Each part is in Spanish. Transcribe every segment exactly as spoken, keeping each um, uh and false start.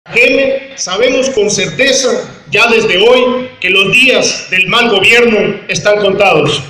Cajeme, sabemos con certeza, ya desde hoy, que los días del mal gobierno están contados.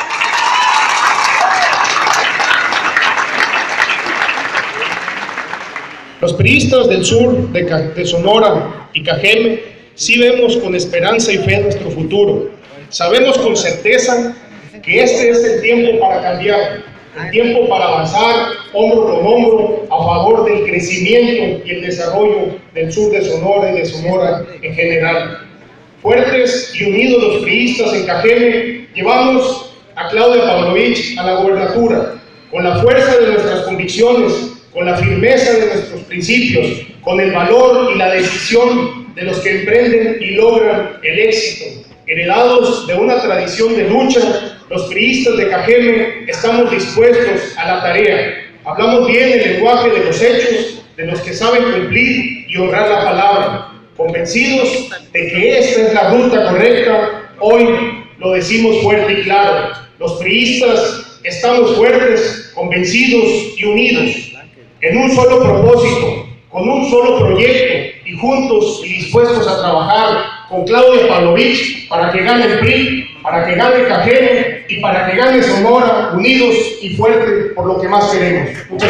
Los priistas del sur de, de Sonora y Cajeme sí vemos con esperanza y fe nuestro futuro. Sabemos con certeza que este es el tiempo para cambiar, el tiempo para avanzar hombro con hombro a favor del crecimiento y el desarrollo del sur de Sonora y de Sonora en general. Fuertes y unidos los priistas en Cajeme, llevamos a Claudia Pavlovich a la gobernatura, con la fuerza de nuestras convicciones, con la firmeza de nuestros principios, con el valor y la decisión de los que emprenden y logran el éxito. Heredados de una tradición de lucha, los priistas de Cajeme estamos dispuestos a la tarea. Hablamos bien el lenguaje de los hechos, de los que saben cumplir y honrar la palabra. Convencidos de que esta es la ruta correcta, hoy lo decimos fuerte y claro. Los priistas estamos fuertes, convencidos y unidos, en un solo propósito, con un solo proyecto, y juntos y dispuestos a trabajar con Claudia Pavlovich para que gane el P R I, para que gane Cajeme y para que gane Sonora, unidos y fuertes por lo que más queremos. Muchas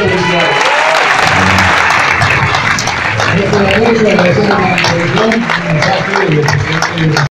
felicidades.